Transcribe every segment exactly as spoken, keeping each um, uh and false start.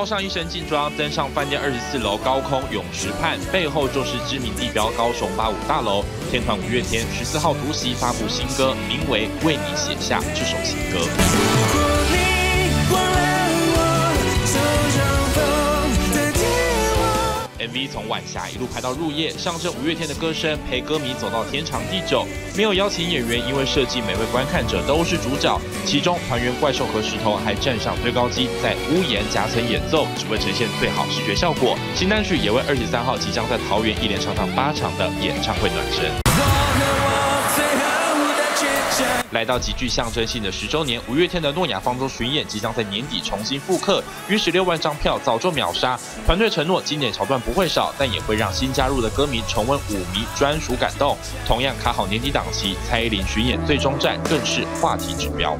套上一身劲装，登上饭店二十四楼高空泳池畔，背后就是知名地标高雄八五大楼。天团五月天十四号突袭发布新歌，名为《为你写下这首新歌》。 M V 从晚霞一路拍到入夜，象征五月天的歌声陪歌迷走到天长地久。没有邀请演员，因为设计每位观看者都是主角。其中团员怪兽和石头还站上最高机，在屋檐夹层演奏，只为呈现最好视觉效果。新单曲也为二十三号即将在桃园一连唱上八场的演唱会暖身。 来到极具象征性的十周年，五月天的诺亚方舟巡演即将在年底重新复刻，约十六万张票早就秒杀。团队承诺经典桥段不会少，但也会让新加入的歌迷重温舞迷专属感动。同样卡好年底档期，蔡依林巡演最终站更是话题指标。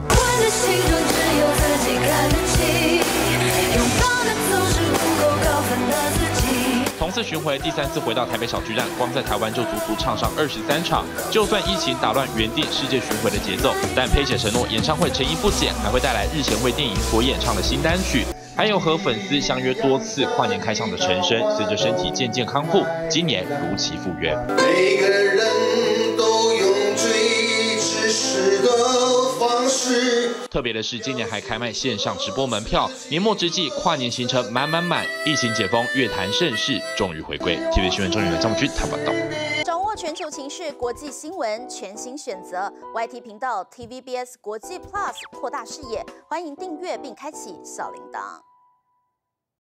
同次巡回，第三次回到台北小巨蛋，光在台湾就足足唱上二十三场。就算疫情打乱原定世界巡回的节奏，但佩姐承诺演唱会诚意不减，还会带来日前为电影所演唱的新单曲，还有和粉丝相约多次跨年开唱的陈升，随着身体渐渐康复，今年如期复原。 每个人都用最真实的方式。 特别的是，今年还开卖线上直播门票，年末之际，跨年行程满满满。疫情解封，乐坛盛事终于回归。T V B 新闻中原张木君台报道。 掌握全球情势、国际新闻，全新选择 Y T 频道 T V B S 国际 Plus， 扩大视野。欢迎订阅并开启小铃铛。